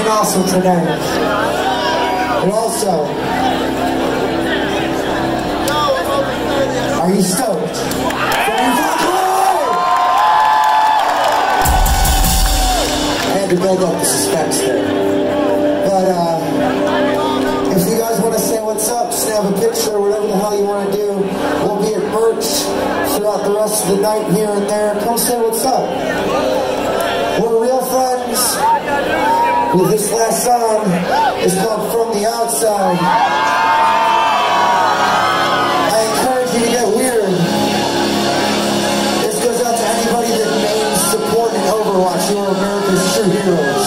awesome tonight. And also, are you stoked? I had to build up the suspense there. But if you guys want to say what's up, snap a picture, whatever the hell you want to do. We'll be at Birch throughout the rest of the night here and there. Come say what's up. We're real friends. Well, this last song is called From the Outside. I encourage you to get weird. This goes out to anybody that names support and Overwatch. You are America's true heroes.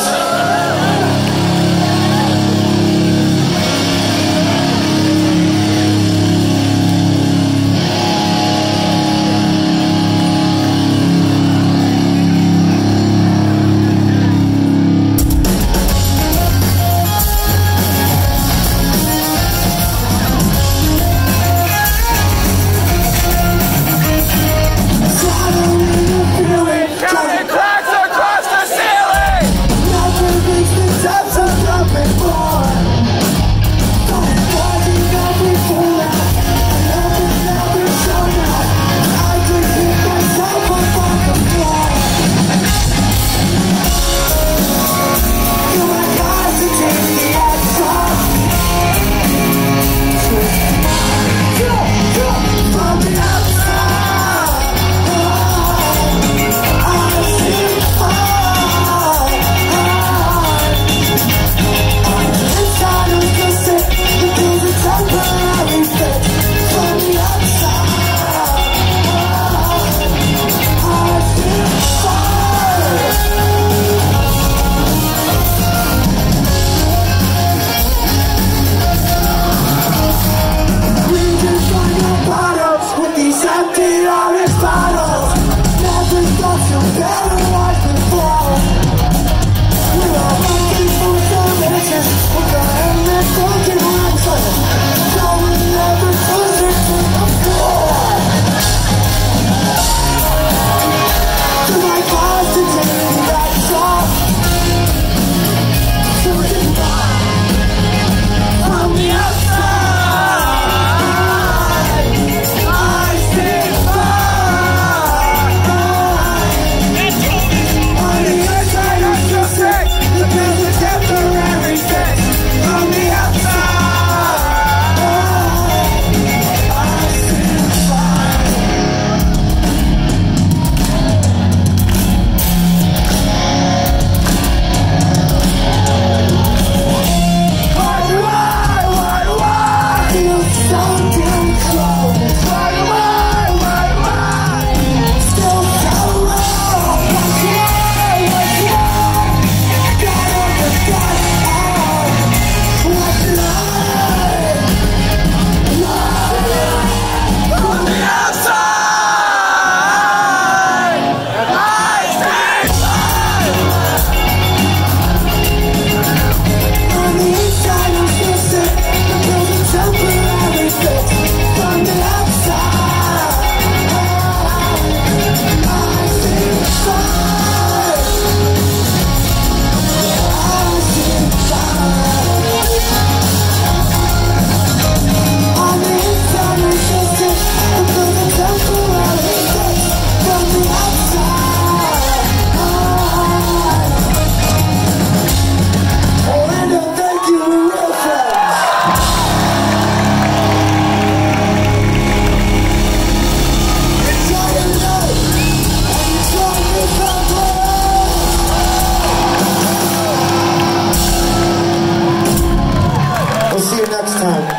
Next time.